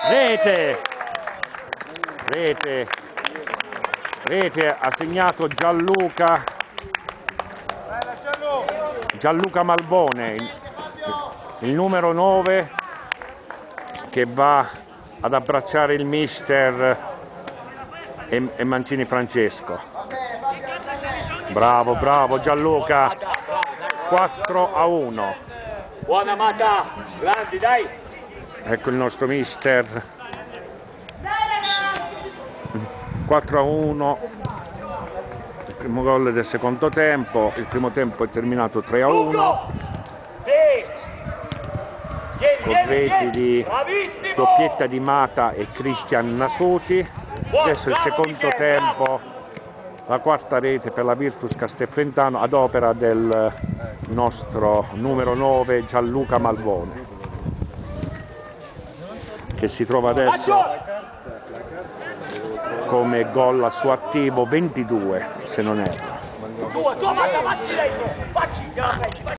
Rete ha segnato Gianluca Malbone, il numero 9, che va ad abbracciare il mister e Mancini Francesco. Bravo Gianluca. 4-1. Buona Mata, grandi, dai. Ecco il nostro mister. 4-1. Il primo gol del secondo tempo. Il primo tempo è terminato 3-1. Con reti di doppietta di Mata e Cristian Nasuti. Adesso il secondo tempo, la quarta rete per la Virtus Castelfrentano ad opera del nostro numero 9 Gianluca Malbone, che si trova adesso come gol al suo attivo 22, se non erro.